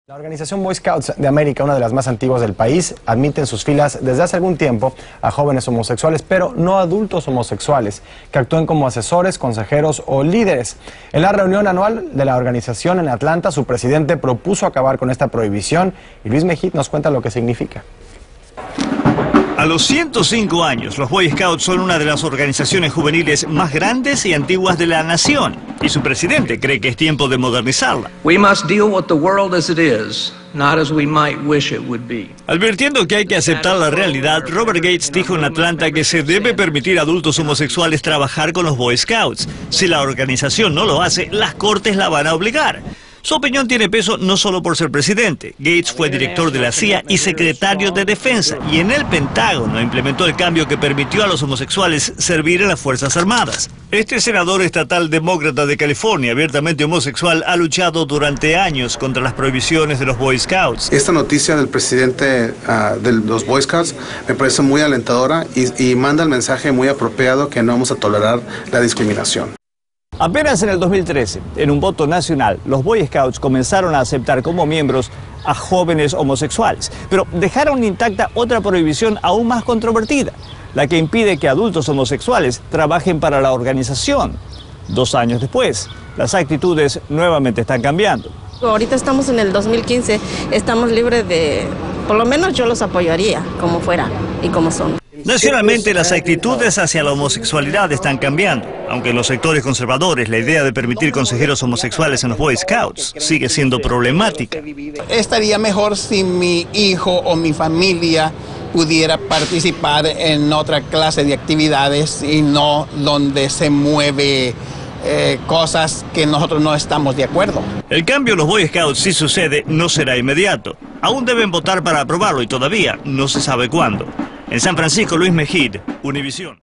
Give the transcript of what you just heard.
La organización Boy Scouts de América, una de las más antiguas del país, admite en sus filas desde hace algún tiempo a jóvenes homosexuales, pero no adultos homosexuales, que actúen como asesores, consejeros o líderes. En la reunión anual de la organización en Atlanta, su presidente propuso acabar con esta prohibición y Luis Mejid nos cuenta lo que significa. A los 105 años, los Boy Scouts son una de las organizaciones juveniles más grandes y antiguas de la nación, y su presidente cree que es tiempo de modernizarla. We must deal with the world as it is, not as we might wish it would be. Advirtiendo que hay que aceptar la realidad, Robert Gates dijo en Atlanta que se debe permitir a adultos homosexuales trabajar con los Boy Scouts. Si la organización no lo hace, las cortes la van a obligar. Su opinión tiene peso no solo por ser presidente. Gates fue director de la CIA y secretario de Defensa, y en el Pentágono implementó el cambio que permitió a los homosexuales servir en las Fuerzas Armadas. Este senador estatal demócrata de California, abiertamente homosexual, ha luchado durante años contra las prohibiciones de los Boy Scouts. Esta noticia del presidente de los Boy Scouts me parece muy alentadora y manda el mensaje muy apropiado que no vamos a tolerar la discriminación. Apenas en el 2013, en un voto nacional, los Boy Scouts comenzaron a aceptar como miembros a jóvenes homosexuales, pero dejaron intacta otra prohibición aún más controvertida, la que impide que adultos homosexuales trabajen para la organización. 2 años después, las actitudes nuevamente están cambiando. Ahorita estamos en el 2015, estamos libres de, por lo menos yo los apoyaría como fuera y como son. Nacionalmente, las actitudes hacia la homosexualidad están cambiando, aunque en los sectores conservadores la idea de permitir consejeros homosexuales en los Boy Scouts sigue siendo problemática. Estaría mejor si mi hijo o mi familia pudiera participar en otra clase de actividades y no donde se mueve cosas que nosotros no estamos de acuerdo. El cambio en los Boy Scouts, si sucede, no será inmediato. Aún deben votar para aprobarlo y todavía no se sabe cuándo. En San Francisco, Luis Mejid, Univisión.